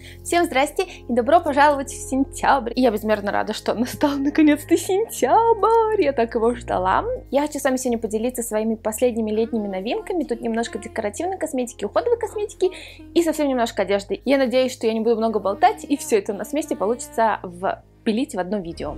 Всем здрасте и добро пожаловать в сентябрь. И я безмерно рада, что настал наконец-то сентябрь. Я так его ждала. Я хочу с вами сегодня поделиться своими последними летними новинками. Тут немножко декоративной косметики, уходовой косметики и совсем немножко одежды. Я надеюсь, что я не буду много болтать, и все это у нас вместе получится впилить в одно видео.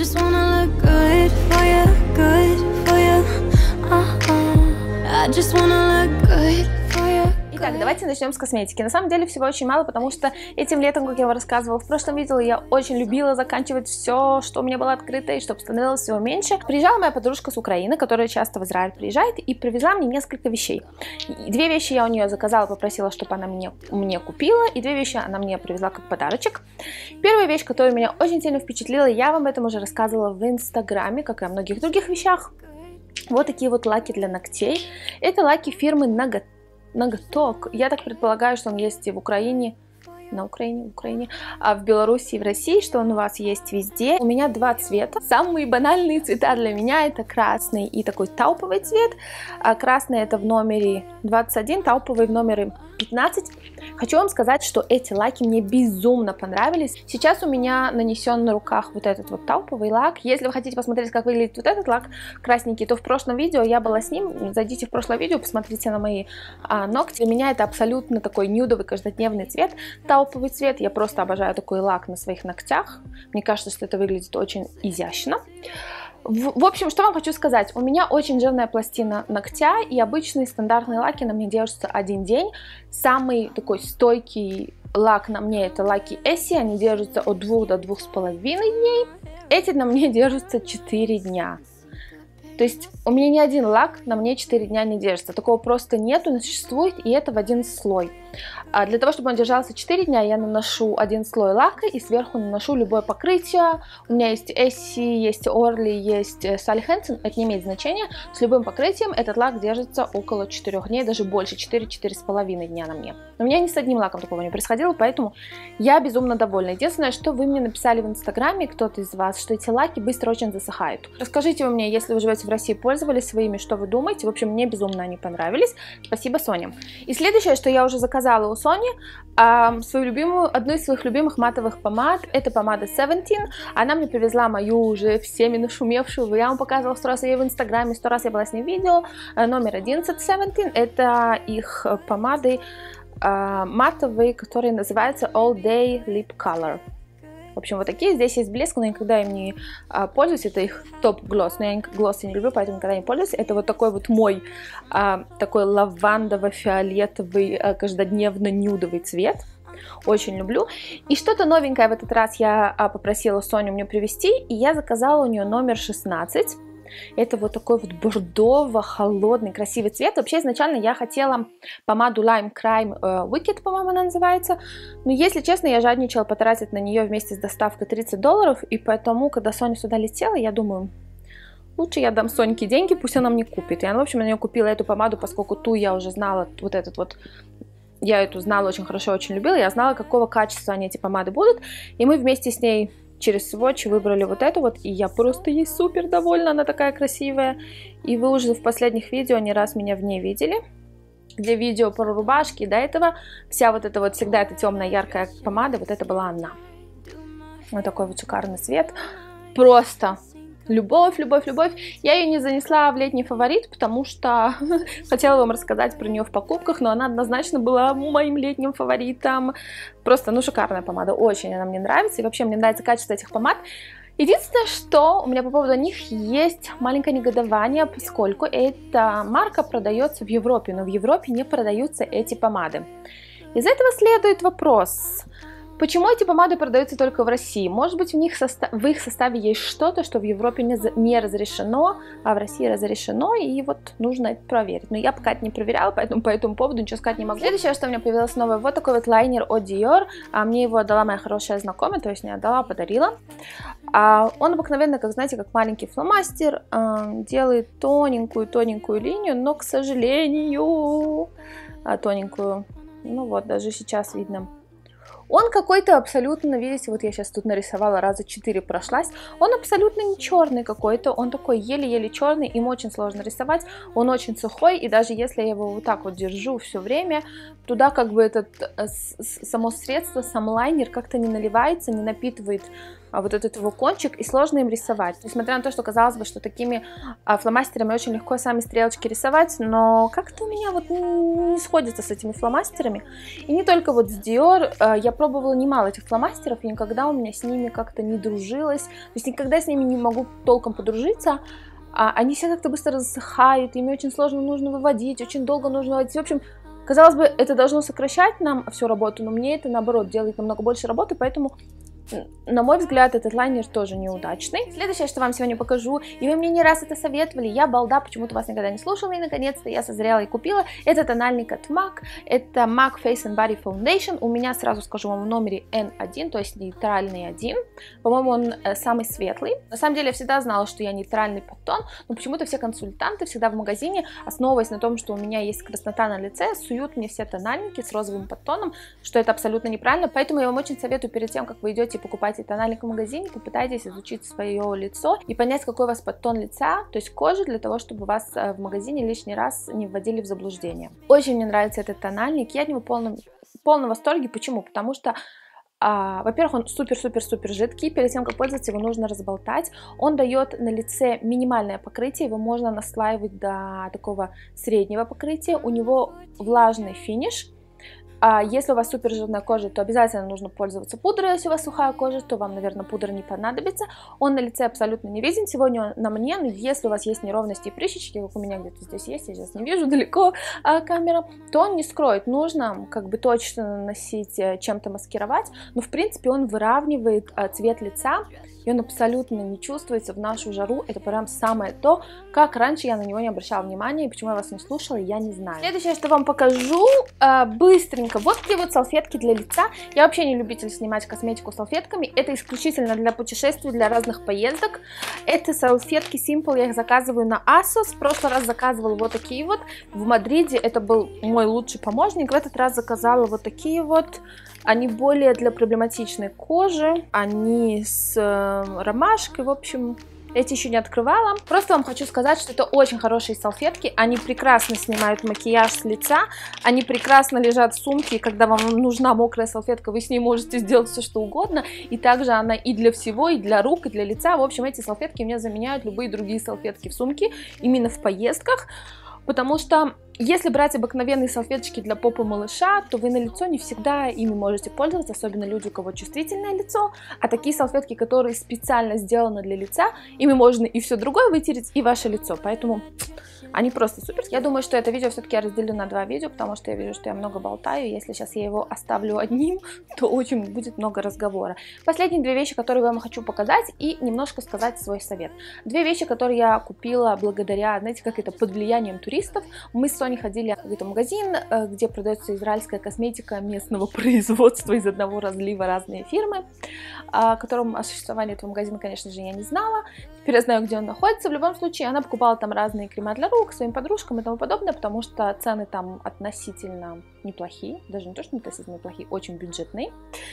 Итак, давайте начнем с косметики. На самом деле всего очень мало, потому что этим летом, как я вам рассказывала в прошлом видео, я очень любила заканчивать все, что у меня было открыто, и чтобы становилось всего меньше. Приезжала моя подружка с Украины, которая часто в Израиль приезжает, и привезла мне несколько вещей. Две вещи я у нее заказала, попросила, чтобы она мне купила, и две вещи она мне привезла как подарочек. Первая вещь, которая меня очень сильно впечатлила, я вам об этом уже рассказывала в Инстаграме, как и о многих других вещах. Вот такие вот лаки для ногтей. Это лаки фирмы Ноготок. Я так предполагаю, что он есть и в Украине, в Украине, а в Беларуси и в России, что он у вас есть везде. У меня два цвета. Самые банальные цвета для меня это красный и такой тауповый цвет. Красный это в номере 21, тауповый в номере 15. Хочу вам сказать, что эти лаки мне безумно понравились. Сейчас у меня нанесен на руках вот этот вот тауповый лак. Если вы хотите посмотреть, как выглядит вот этот лак красненький, то в прошлом видео я была с ним. Зайдите в прошлое видео, посмотрите на мои ногти. Для меня это абсолютно такой нюдовый каждодневный цвет. Тауповый цвет. Я просто обожаю такой лак на своих ногтях. Мне кажется, что это выглядит очень изящно. В общем, что вам хочу сказать. У меня очень жирная пластина ногтя, и обычные стандартные лаки на мне держатся один день. Самый такой стойкий лак на мне это лаки Essie, они держатся от 2 до 2,5 дней. Эти на мне держатся 4 дня. То есть у меня ни один лак на мне 4 дня не держится. Такого просто нету, не существует, и это в один слой. А для того, чтобы он держался 4 дня, я наношу один слой лака и сверху наношу любое покрытие. У меня есть Essie, есть Orly, есть Sally Hansen, это не имеет значения. С любым покрытием этот лак держится около 4 дней, даже больше, 4-4,5 дня на мне. У меня ни с одним лаком такого не происходило, поэтому я безумно довольна. Единственное, что вы мне написали в Инстаграме, кто-то из вас, что эти лаки быстро очень засыхают. Расскажите вы мне, если вы живете в России, пользовались своими, что вы думаете. В общем, мне безумно они понравились. Спасибо, Соня. И следующее, что я уже заказала у Сони, одну из своих любимых матовых помад, это помада 17. Она мне привезла мою уже всеми нашумевшую, я вам показывала 100 раз ее в Инстаграме, 100 раз я была с ней в видео, номер 11 17. Это их помады матовые, которые называются All Day Lip Color. В общем, вот такие. Здесь есть блеск, но я никогда им не пользуюсь. Это их топ-глосс. Но я глоссы не люблю, поэтому никогда не пользуюсь. Это вот такой вот мой такой лавандово-фиолетовый, каждодневно-нюдовый цвет. Очень люблю. И что-то новенькое в этот раз я попросила Соню мне привезти. И я заказала у нее номер 16. Это вот такой вот бордово-холодный, красивый цвет. Вообще, изначально я хотела помаду Lime Crime Wicked, по-моему, она называется. Но, если честно, я жадничала потратить на нее вместе с доставкой $30. И поэтому, когда Соня сюда летела, я думаю, лучше я дам Соньке деньги, пусть она мне купит. И она, в общем, на нее купила эту помаду, поскольку ту я уже знала, вот этот вот... Я эту знала очень хорошо, очень любила. Я знала, какого качества они, эти помады, будут. И мы вместе с ней... через Swatch выбрали вот эту вот, и я просто ей супер довольна, она такая красивая. И вы уже в последних видео не раз меня в ней видели. Для видео про рубашки, до этого вся вот эта вот, всегда эта темная яркая помада, вот это была она. Вот такой вот шикарный цвет. Просто любовь, любовь, любовь. Я ее не занесла в летний фаворит, потому что хотела вам рассказать про нее в покупках, но она однозначно была моим летним фаворитом. Просто, ну, шикарная помада, очень она мне нравится, и вообще мне нравится качество этих помад. Единственное, что у меня по поводу них есть маленькое негодование, поскольку эта марка продается в Европе, но в Европе не продаются эти помады. Из этого следует вопрос... Почему эти помады продаются только в России? Может быть, в их составе есть что-то, что в Европе не разрешено, а в России разрешено, и вот нужно это проверить. Но я пока это не проверяла, поэтому по этому поводу ничего сказать не могу. Следующее, что у меня появилось новое, вот такой вот лайнер от Dior. Мне его отдала моя хорошая знакомая, то есть не отдала, а подарила. Он обыкновенно, как знаете, как маленький фломастер, делает тоненькую-тоненькую линию, но, к сожалению, тоненькую, ну вот, даже сейчас видно. Он какой-то абсолютно, видите, вот я сейчас тут нарисовала, раза 4 прошлась, он абсолютно не черный какой-то, он такой еле-еле черный, им очень сложно рисовать, он очень сухой, и даже если я его вот так вот держу все время, туда как бы этот само средство, сам лайнер как-то не наливается, не напитывает вот этот его кончик, и сложно им рисовать. Несмотря на то, что казалось бы, что такими фломастерами очень легко сами стрелочки рисовать, но как-то у меня вот не сходится с этими фломастерами. И не только вот с Dior, я пробовала немало этих фломастеров, и никогда у меня с ними как-то не дружилось, то есть никогда с ними не могу толком подружиться. Они все как-то быстро засыхают, ими очень сложно нужно выводить, очень долго нужно выводить. В общем, казалось бы, это должно сокращать нам всю работу, но мне это, наоборот, делает намного больше работы, поэтому, на мой взгляд, этот лайнер тоже неудачный. Следующее, что вам сегодня покажу, и вы мне не раз это советовали, я балда, почему-то вас никогда не слушала, и наконец-то я созрела и купила. Это тональник от MAC, это MAC Face and Body Foundation, у меня, сразу скажу вам, в номере N1, то есть нейтральный 1, по-моему, он самый светлый. На самом деле, я всегда знала, что я нейтральный подтон, но почему-то все консультанты всегда в магазине, основываясь на том, что у меня есть краснота на лице, суют мне все тональники с розовым подтоном, что это абсолютно неправильно, поэтому я вам очень советую перед тем, как вы идете покупаете тональник в магазине, попытайтесь изучить свое лицо и понять, какой у вас подтон лица, то есть кожи, для того, чтобы вас в магазине лишний раз не вводили в заблуждение. Очень мне нравится этот тональник, я от него в полном восторге. Почему? Потому что, во-первых, он супер-супер-супер жидкий, перед тем, как пользоваться, его нужно разболтать. Он дает на лице минимальное покрытие, его можно наслаивать до такого среднего покрытия, у него влажный финиш. Если у вас супер жирная кожа, то обязательно нужно пользоваться пудрой. Если у вас сухая кожа, то вам, наверное, пудра не понадобится. Он на лице абсолютно не виден. Сегодня он на мне, но если у вас есть неровности и прыщички, как у меня где-то здесь есть, я сейчас не вижу далеко камера, то он не скроет. Нужно как бы точно наносить, чем-то маскировать, но в принципе он выравнивает цвет лица. И он абсолютно не чувствуется в нашу жару. Это прям самое то, как раньше я на него не обращала внимания, и почему я вас не слушала, я не знаю. Следующее, что вам покажу, быстренько. Вот такие вот салфетки для лица. Я вообще не любитель снимать косметику салфетками. Это исключительно для путешествий, для разных поездок. Это салфетки Simple, я их заказываю на ASOS. В прошлый раз заказывала вот такие вот. В Мадриде это был мой лучший помощник. В этот раз заказала вот такие вот. Они более для проблематичной кожи. Они с ромашкой, в общем, эти еще не открывала. Просто вам хочу сказать, что это очень хорошие салфетки. Они прекрасно снимают макияж с лица. Они прекрасно лежат в сумке. И когда вам нужна мокрая салфетка, вы с ней можете сделать все, что угодно. И также она и для всего, и для рук, и для лица. В общем, эти салфетки мне заменяют любые другие салфетки в сумке. Именно в поездках. Потому что если брать обыкновенные салфеточки для попы малыша, то вы на лицо не всегда ими можете пользоваться, особенно люди, у кого чувствительное лицо. А такие салфетки, которые специально сделаны для лица, ими можно и все другое вытереть, и ваше лицо. Поэтому они просто супер. Я думаю, что это видео все-таки я разделю на 2 видео, потому что я вижу, что я много болтаю. Если сейчас я его оставлю одним, то очень будет много разговора. Последние 2 вещи, которые я вам хочу показать, и немножко сказать свой совет. 2 вещи, которые я купила благодаря, знаете, как это, под влиянием туристов. Мы с Соней ходили в какой-то магазин, где продается израильская косметика местного производства из одного разлива, разные фирмы, о котором о существовании этого магазина, конечно же, я не знала. Теперь я знаю, где он находится. В любом случае, она покупала там разные крема для рук своим подружкам и тому подобное, потому что цены там относительно неплохие, даже не то, что относительно неплохие, очень бюджетные.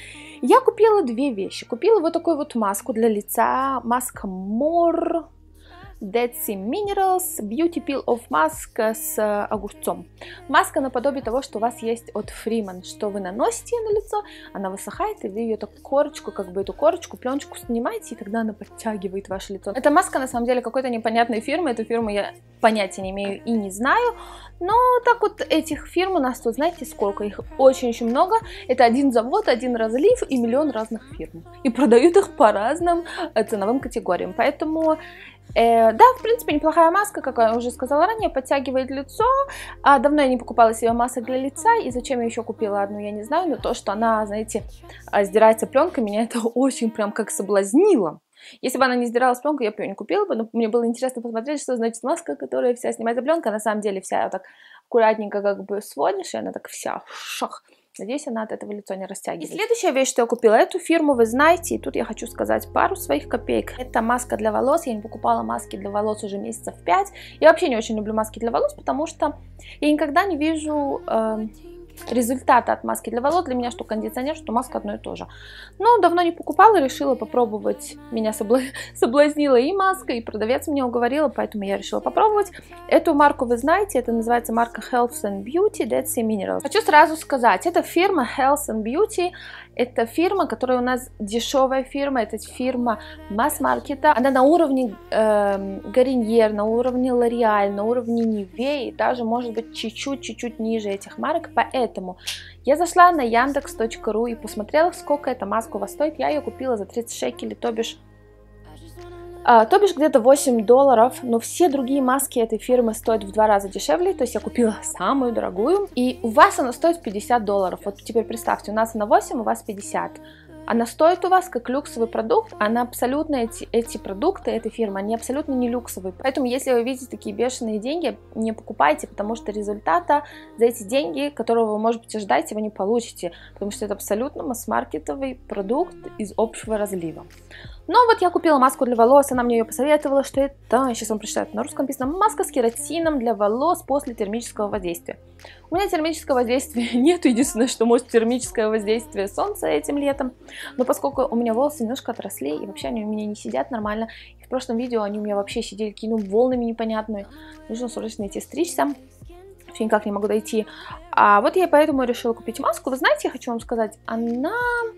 Я купила 2 вещи. Купила вот такую вот маску для лица, маска More Dead Sea Minerals Beauty Peel of Mask с огурцом. Маска наподобие того, что у вас есть от Freeman, что вы наносите ее на лицо, она высыхает, и вы ее так корочку, как бы эту корочку, пленочку снимаете, и тогда она подтягивает ваше лицо. Эта маска на самом деле какой-то непонятной фирмы, эту фирму я понятия не имею и не знаю, но так вот этих фирм у нас тут, знаете, сколько? Их очень-очень много. Это один завод, один разлив и миллион разных фирм. И продают их по разным ценовым категориям, поэтому... да, в принципе, неплохая маска, как я уже сказала ранее, подтягивает лицо. Давно я не покупала себе масок для лица, и зачем я еще купила одну, я не знаю, но то, что она, знаете, сдирается пленкой, меня это очень прям как соблазнило. Если бы она не сдиралась пленкой, я бы ее не купила бы, но мне было интересно посмотреть, что значит маска, которая вся снимается пленкой, на самом деле вся так аккуратненько как бы сводишь, и она так вся шах. Надеюсь, она от этого лицо не растягивает. И следующая вещь, что я купила, эту фирму вы знаете, и тут я хочу сказать пару своих копеек. Это маска для волос, я не покупала маски для волос уже месяцев 5. Я вообще не очень люблю маски для волос, потому что я никогда не вижу результата от маски для волос для меня что кондиционер, что маска одно и то же. Но давно не покупала, решила попробовать. Меня соблазнила и маска, и продавец меня уговорила, поэтому я решила попробовать. Эту марку вы знаете, это называется марка Health and Beauty Dead Sea Minerals. Хочу сразу сказать, это фирма Health and Beauty, это фирма, которая у нас дешевая фирма, это фирма масс-маркета. Она на уровне Garnier, на уровне L'Oreal, на уровне Nivea, и даже может быть чуть-чуть ниже этих марок. Поэтому я зашла на Яндекс.ру и посмотрела, сколько эта маска у вас стоит. Я ее купила за 30 шекелей, то бишь где-то $8, но все другие маски этой фирмы стоят в 2 раза дешевле, то есть я купила самую дорогую, и у вас она стоит $50. Вот теперь представьте, у нас она 8, у вас 50. Она стоит у вас как люксовый продукт, она абсолютно, эти продукты этой фирмы, они абсолютно не люксовые. Поэтому, если вы видите такие бешеные деньги, не покупайте, потому что результата за эти деньги, которого вы, может быть, ожидаете, вы не получите, потому что это абсолютно масс-маркетовый продукт из общего разлива. Но вот я купила маску для волос, она мне ее посоветовала, что это, сейчас вам прочитаю, на русском написано, маска с кератином для волос после термического воздействия. У меня термического воздействия нет, единственное, что может термическое воздействие солнца этим летом, но поскольку у меня волосы немножко отросли, и вообще они у меня не сидят нормально, и в прошлом видео они у меня вообще сидели волнами непонятными, нужно срочно идти стричься. Вообще никак не могу дойти. А вот я поэтому решила купить маску. Вы знаете, я хочу вам сказать, она...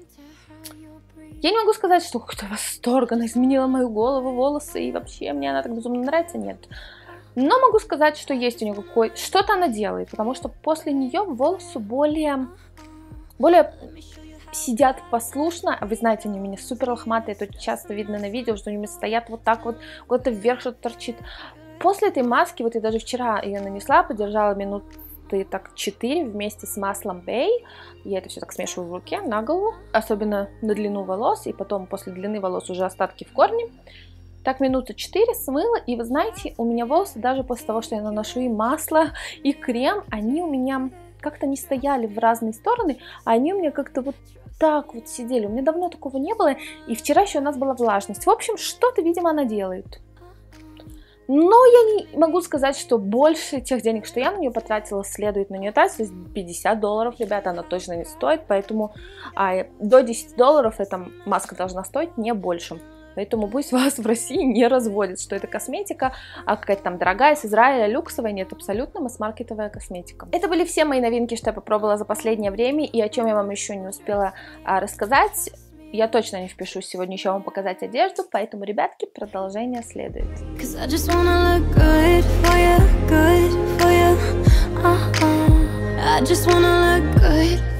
Я не могу сказать, что какой-то восторг, она изменила мою голову, волосы, и вообще мне она так безумно нравится, нет. Но могу сказать, что есть у нее что-то она делает, потому что после нее волосы более сидят послушно. Вы знаете, они у меня супер лохматые, это часто видно на видео, что они стоят вот так вот, куда-то вверх что-то торчит. После этой маски, вот я даже вчера ее нанесла, подержала минуты так 4 вместе с маслом Bay. Я это все так смешиваю в руке на голову, особенно на длину волос, и потом после длины волос уже остатки в корне. Так минуты 4 смыла, и вы знаете, у меня волосы даже после того, что я наношу и масло, и крем, они у меня как-то не стояли в разные стороны, а они у меня как-то вот так вот сидели. У меня давно такого не было, и вчера еще у нас была влажность. В общем, что-то, видимо, она делает. Но я не могу сказать, что больше тех денег, что я на нее потратила, следует на нее тратить. $50, ребята, она точно не стоит, поэтому до $10 эта маска должна стоить, не больше. Поэтому пусть вас в России не разводят, что это косметика, а какая-то там дорогая, из Израиля, люксовая, нет, абсолютно масс-маркетовая косметика. Это были все мои новинки, что я попробовала за последнее время, и о чем я вам еще не успела рассказать. Я точно не впишусь сегодня еще вам показать одежду, поэтому, ребятки, продолжение следует. I just wanna look good